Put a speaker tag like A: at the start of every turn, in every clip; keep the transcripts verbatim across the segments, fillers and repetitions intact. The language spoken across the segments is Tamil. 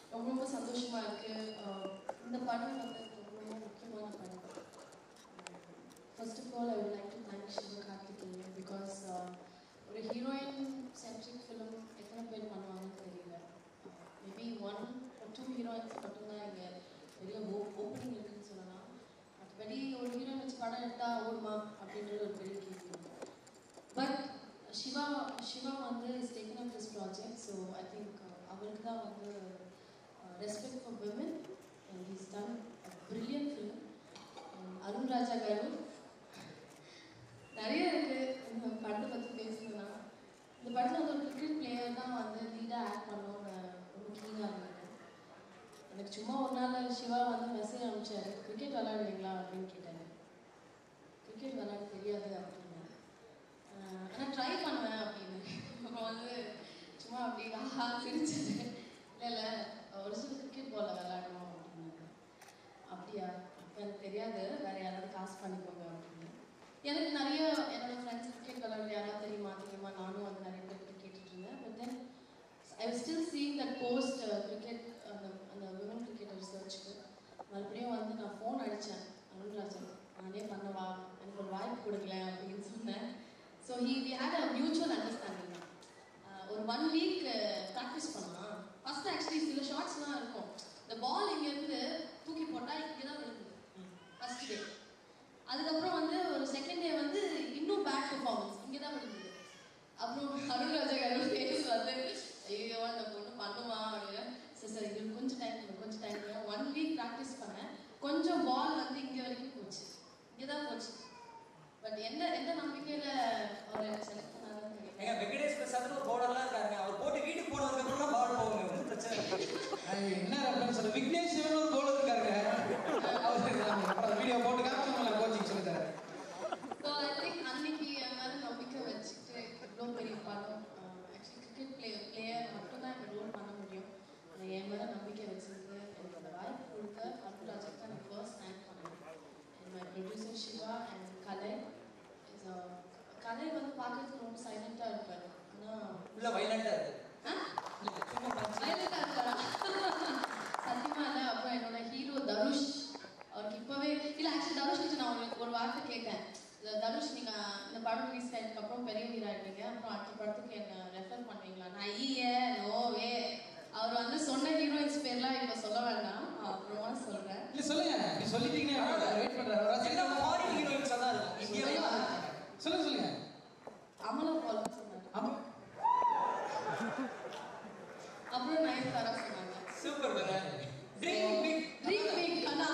A: ரொம்ப ரொம்ப சந்தோஷமாக இருக்குது. இந்த படம் வந்து ரொம்ப ரொம்ப முக்கியமான படம். First of all I would like to thank Sivakarthikeyan because ஒரு ஹீரோயின் சென்ட்ரிக் ஃபிலிம் எத்தனை பேர் பண்ணுவாங்கன்னு தெரியல. மேபி ஒன் டூ ஹீரோயின்ஸ் மட்டும்தான் இங்கே பெரிய ஓ ஓப்பனிங் இருக்குதுன்னு சொல்லலாம். மற்றபடி ஒரு ஹீரோயின் வச்சு படம் எடுத்தால் ஓடுமா அப்படின்றது ஒரு பெரிய கேள்வி. பட் சிவா சிவா வந்து is taken up this project. So I think அவருக்கு தான் வந்து respect for women and he's done a brilliant film. Arun Raja காரு நிறைய இருக்குது இந்த படத்தை பற்றி பேசணும்னா. இந்த படத்தில் வந்து ஒரு கிரிக்கெட் பிளேயர் தான் வந்து லீடாக ஆக்ட் பண்ணணும்னு ரொம்ப கீனாக இருந்தேன். எனக்கு சும்மா ஒரு நாள் சிவா வந்து மெசேஜ் அனுப்பிச்சாரு, கிரிக்கெட் விளையாடுவீங்களா அப்படின்னு கேட்டாரு. கிரிக்கெட் விளையாட தெரியாது அப்படின்னு, ஆனால் ட்ரை பண்ணுவேன் அப்படின்னு. அப்புறம் வந்து சும்மா அப்படி ஆஹா சிரிச்சது. இல்லை இல்லை ஒரிஜினல் கிரிக்கெட் பாலில் விளையாடணும் அப்படின்னாங்க. அப்படியா, அப்போ எனக்கு தெரியாது, வேறு யாராவது காசு பண்ணிக்கோங்க அப்படின்னு. எனக்கு நிறைய என்னோடய ஃப்ரெண்ட்ஸ் கிரிக்கெட் விளையாட யாராவது தெரியுமா தெரியுமா நானும் வந்து நிறைய பேர் கேட்டுட்டு இருந்தேன். But then I was still seeing that post cricket அந்த அந்த விமன் கிரிக்கெட் ரிசர்ச்சுக்கு. மறுபடியும் வந்து நான் ஃபோன் அடித்தேன் அருண்ராஜன், நானே பண்ணவா, எனக்கு ஒரு வாய்ப்பு கொடுக்கல அப்படின்னு சொன்னேன். So he we had a mutual understanding. ஒரு ஒன் வீக் ப்ராக்டிஸ் பண்ணலாம். ஃபஸ்ட்டு ஆக்சுவலி சில ஷார்ட்ஸ்லாம் இருக்கும், இந்த பால் இங்கேருந்து தூக்கி போட்டால் இங்கே தான் இருக்குது ஃபஸ்ட் டே. அதுக்கப்புறம் வந்து ஒரு செகண்ட் டே வந்து இன்னும் பேட் பர்ஃபார்மன்ஸ் இங்கே தான் இருந்தது. அப்புறம் அருண்ராஜா காரோட ஃபேஸ் வந்து ஐயோ அந்த பொண்ணு பண்ணுமா அப்படின்னு. சரி சார் இது கொஞ்சம் டைம் கொஞ்சம் டைம் ஒன் வீக் ப்ராக்டிஸ் பண்ணேன். கொஞ்சம் பால் வந்து இங்கே வரைக்கும் போச்சு, இங்கே தான் போச்சு. பட் எந்த எந்த நம்பிக்கையில் அவரை செலக்ட் பண்ணாங்கன்னு
B: ஏங்க வெங்கடேஷ் பிரசாத் ஒரு பவுலர்லாம் இருக்காங்க, அவர் போட்டு வீட்டுக்கு போனதுக்கு அப்புறம் தான் பால் போவாங்க, ஒன்றும் பிரச்சனை இல்லை.
C: என்ன ரெஃபரன்ஸ் சொல்ல, விக்னேஷ் சிவன் ஒரு பவுலர் இருக்காருங்க, அவர் வீடியோ போட்டு காமிச்சு கோச்சிங் சொல்லி தரேன்.
A: ஸோ ஐ திங்க் அன்னைக்கு என் மேலே நம்பிக்கை வச்சுட்டு இவ்வளோ பெரிய படம், ஆக்சுவலி கிரிக்கெட் பிளேயர் பிளேயர் மட்டும் தான் இந்த ரோல் பண்ண முடியும். என் மேலே நம்பிக்கை வச்சுருக்கு எனக்கு அந்த வாய்ப்பு கொடுக்க அருண்ராஜுக்கு தான் நான் ஃபர்ஸ்ட் தேங்க் பண்ணேன். And my producer Siva and Kalai. Kalai வந்து பார்க்கறதுக்கு ரொம்ப சைலண்டாக இருப்பார், ஆனால்
B: இல்லை வைலண்டாக இருக்கு.
A: வைலண்டாக இருப்பாரா? சத்தியமா இல்லை. அப்புறம் என்னோட ஹீரோ தனுஷ், அவருக்கு இப்போவே இல்லை ஆக்சுவலி தனுஷ் கிட்ட நான் ஒரு ஒரு வார்த்தை கேட்டேன், தனுஷ் நீங்கள் இந்த படம் ரிலீஸ் ஆகிடுக்கு அப்புறம் பெரிய ஹீரோ ஆகிட்டீங்க, அப்புறம் அடுத்த படத்துக்கு என்ன ரெஃபர் பண்ணுவீங்களா? நான் ஐயே நோவே. அவர் வந்து சொன்ன ஹீரோயின்ஸ் பேர்லாம் இப்போ சொல்ல வேண்டாம், அப்புறமா சொல்கிறேன்.
C: இல்லை சொல்லுங்க, நீ சொல்லிட்டீங்கன்னா வெயிட் பண்ணுறேன்.
B: ஃபாரின் ஹீரோயின்ஸாக தான் இருக்கும் இந்தியாவில்.
C: சொல்லுங்க சொல்லுங்க.
A: அமலா பால் சொன்னாங்க, அப்புறம் நயன்தாரா சொன்னாங்க.
B: சூப்பர் வேற. ட்ரீம் பிக்
A: ட்ரீம் பிக் கனா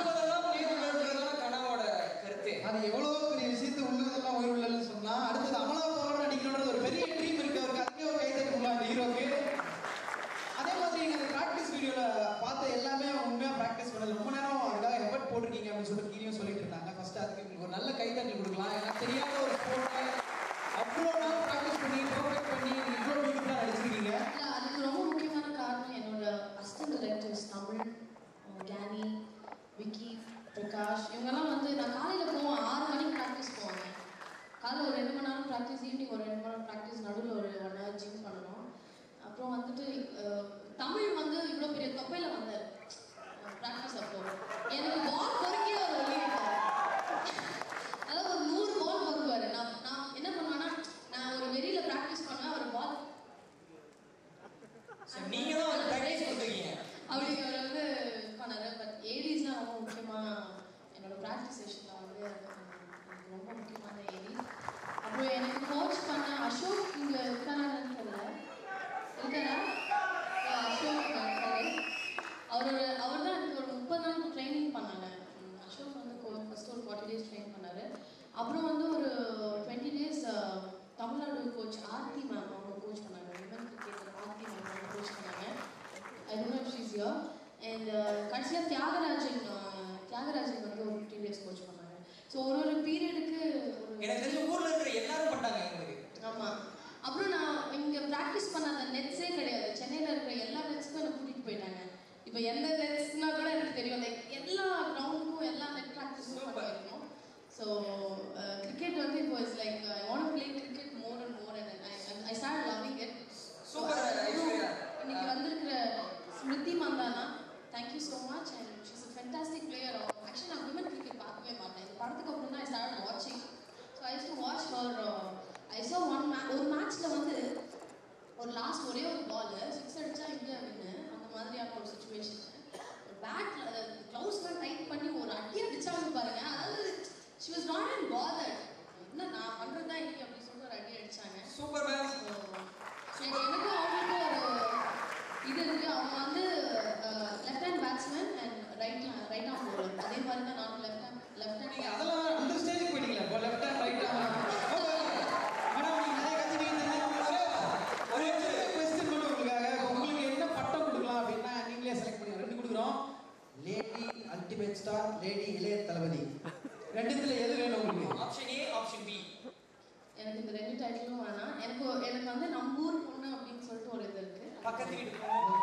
B: கனாவோட கருத்து.
C: அது எவ்வளோ பெரிய விஷயத்தை உள்ளதெல்லாம் உயிர்வுள்ளன்னு சொன்னா, அடுத்தது அமலா பாலோட நடிக்கணுன்றது ஒரு பெரிய ட்ரீம் இருக்கு அவருக்கு. அதுக்கே ஒரு கைத்தட்டுங்களா அந்த ஹீரோக்கு. அதே மாதிரி நீங்கள் அந்த ப்ராக்டிஸ் வீடியோவில் பார்த்த எல்லாமே உண்மையாக ப்ராக்டிஸ் பண்ணல, ரொம்ப நேரம் அதுக்காக எஃபர்ட் போட்டிருக்கீங்க அப்படின்னு சொல்லிட்டு கீழே சொல்லிட்டு இருந்தாங்க. ஃபர்ஸ்ட் அதுக்கு உங்களுக்கு ஒரு நல்ல கைத்தட்டல் கொடுக்கலாம். ஏன்னா தெரியாத ஒரு ஸ்போர்ட்டை அவ்வளோ நாள் ப்ராக்டிஸ் பண்ணி பர்ஃபெக்ட் பண்ணி இவ்வளோ பியூட்டிஃபுல்லாக நடிச்சிருக்கீங்க.
A: இல்லை அதுக்கு ரொம்ப முக்கியமான காரணம் என்னோட அசிஸ்டன்ட் டைரக்டர்ஸ் தமிழ், கேனி, விக்கி, பிரகாஷ், இவங்கெல்லாம் வந்து நான் காலையில் போவேன், ஆறு மணிக்கு ப்ராக்டிஸ் போவாங்க. காலையில் ஒரு ரெண்டு மணி நேரம் ப்ராக்டிஸ், ஈவினிங் ஒரு ரெண்டு மணி நேரம் ப்ராக்டிஸ், நடுவில் ஒரு ஒன் ஹவர் ஜிம் பண்ணணும். அப்புறம் வந்துட்டு தமிழ் வந்து இவ்வளோ பெரிய தொப்பையில் வந்தார் ப்ராக்டிஸ். அப்போ எனக்கு பால் பொறுக்கி அவர் வெளியிட்டார். அதாவது ஒரு நூறு பால் பொறுக்குவார். நான் நான் என்ன பண்ணுவேன்னா, நான் ஒரு வெளியில் ப்ராக்டிஸ் பண்ணுவேன், அவர் பால்
B: நீங்க தான் வந்து ப்ராக்டிஸ் பண்ணுவீங்க
A: அப்படி அவர் வந்து பண்ணாரு. பட் ஏடிஸ்லாம் ரொம்ப முக்கியமாக என்னோட ப்ராக்டிஸ் செஷனில் வந்து எனக்கு ரொம்ப முக்கியமான ஏடிஸ். அப்புறம் எனக்கு கோச் பண்ண அசோக் இங்கே இருக்காரான்னு தெரியல, இருக்காரா? அசோக் கலை, அவரோட அவர் தான் எனக்கு ஒரு முப்பது நாளுக்கு ட்ரைனிங் பண்ணாங்க. அசோக் வந்து ஃபஸ்ட்டு ஒரு ஃபார்ட்டி டேஸ் ட்ரெயின் பண்ணார். அப்புறம் வந்து ஒரு twenty days Tamil Nadu coach Aarthi ma'am அவங்க கோச் பண்ணாங்க. விமன் கிரிக்கெட் ஆர்த்தி மேம் அவங்க கோச் பண்ணாங்க. I don't know if she is here. And கடைசியாக தியாகராஜன் தியாகராஜன் வந்து ஒரு ஃபிஃப்டீன் டேஸ் கோச் பண்ணாங்க. ஸோ ஒரு ஒரு பீரியடுக்கு
B: எனக்கு தெரிஞ்ச ஊரில் இருக்கிற எல்லாரும் பண்ணாங்க எங்களுக்கு.
A: ஆமாம். அப்புறம் நான் இங்கே ப்ராக்டிஸ் பண்ண அந்த நெட்ஸே கிடையாது. சென்னையில் இருக்கிற எல்லா நெட்ஸ்க்கும் என்னை கூட்டிகிட்டு போயிட்டாங்க. இப்போ எந்த நெட்ஸ்னால் கூட எனக்கு தெரியும், லைக் எல்லா கிரவுண்டுக்கும் எல்லா நெட் ப்ராக்டிஸும் பண்ணியிருக்கோம். ஸோ கிரிக்கெட் வந்து இப்போ it's like I want play cricket more and more and I I start loving it.
B: Super.
A: இன்னைக்கு வந்திருக்கிற ஸ்மிருதிமா ஒரே ஒரு பால் சிக்ஸ் அடிச்சா இங்கே வின்னு அந்த மாதிரியான ஒரு சுச்சுவேஷன். பேட்ல க்ளவுஸ்லாம் டைட் பண்ணி ஒரு அடி அடிச்சாங்க பாருங்க. அதாவது she was not even bothered. என்ன நான் பண்றது தான் இன்னைக்கு அப்படி சொல்லிட்டு ஒரு அடி அடிச்சாங்க.
B: Super ma'am.
A: எனக்கும் அவங்களுக்கும் ஒரு இது இருக்கு. அவங்க வந்து left hand batsman and right right arm bowler. அதே மாதிரி தான் நானும் லெஃப்ட் ஹேண்ட் லெஃப்ட் ஹேண்ட்.
C: நீங்க அதெல்லாம் அந்த ஸ்டேஜுக்கு போயிட்டீங்களா? இப்போ left hand right hand madam நீங்க நிறைய கத்துக்கிட்டீங்க. ஒரே ஒரு क्वेश्चन மட்டும் உங்களுக்காக. உங்களுக்கு என்ன பட்டம் கொடுக்கலாம் அப்படின்னா நீங்களே செலக்ட் பண்ணி ரெண்டு கொடுக்குறோம். லேடி அல்டிமேட் ஸ்டார், லேடி இளைய தளபதி. ரெண்டுத்துல எது வேணும் உங்களுக்கு?
B: Option A, option B.
A: எனக்கு இந்த ரெண்டு டைட்டிலும் வேணாம். எனக்கு எனக்கு வந்து நம்ம ஊர் பொண்ணு அப்படின்னு சொல்லிட்டு ஒரு இது இருக்கு.
B: பக்கத்து வீட்டு பொண்ணு.